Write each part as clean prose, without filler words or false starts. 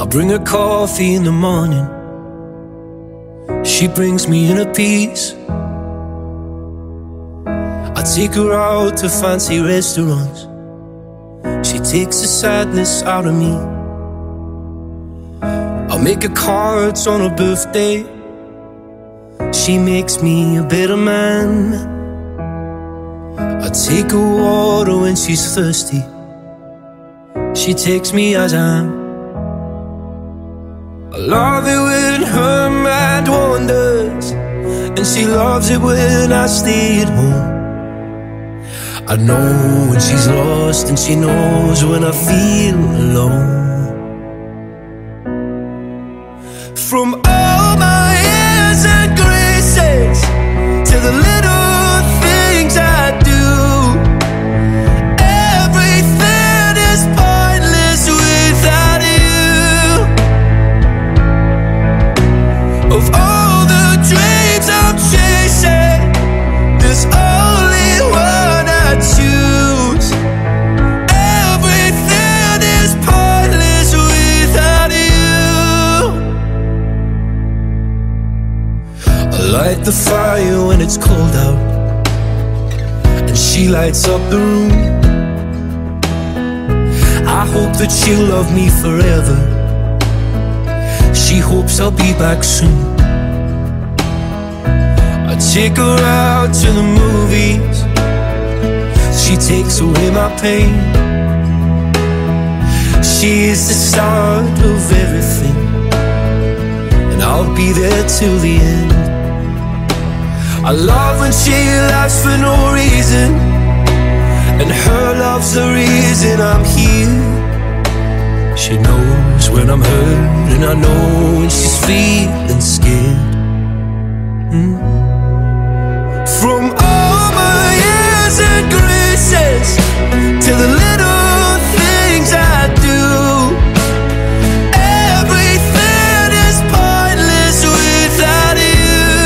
I bring her coffee in the morning, she brings me inner peace. I take her out to fancy restaurants, she takes the sadness out of me. I make her cards on her birthday, she makes me a better man. I take her water when she's thirsty, she takes me as I am. I love it when her mind wanders, and she loves it when I stay at home. I know when she's lost, and she knows when I feel alone. From all my airs and graces to the little things I do, everything is pointless without you. Of all the dreams I'm chasing, there's only one I choose. Everything is pointless without you. I light the fire when it's cold out, and she lights up the room. I hope that she'll love me forever, she hopes I'll be back soon. I take her out to the movies, she takes away my pain. She is the start of everything, and I'll be there till the end. I love when she laughs for no reason, and her love's the reason I'm here. She knows when I'm hurt, and I know when she's feeling scared. From all my years and graces to the little things I do, everything is pointless without you.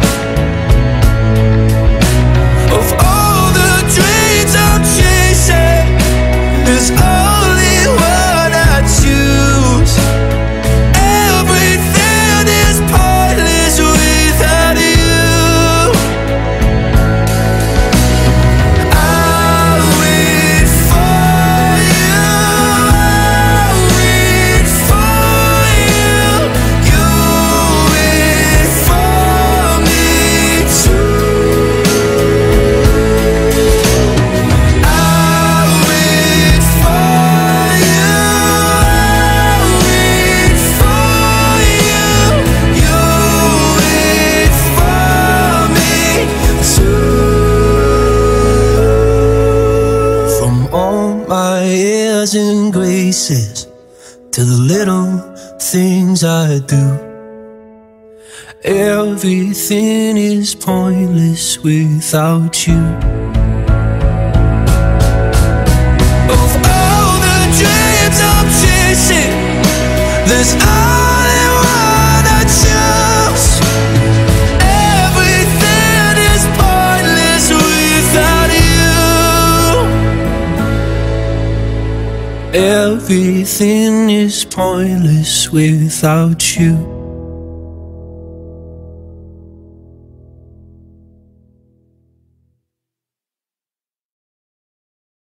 Of all the dreams I'm chasing, there's only one I choose. Everything is pointless without you. I'll wait for you, I'll wait for you, you wait for me too. I'll wait for you, I'll wait for you, you wait for me too. From all my airs and graces to the little things I do, everything is pointless without you. Of all the dreams I'm chasing, there's only one I choose. Everything is pointless without you. Everything is pointless without you.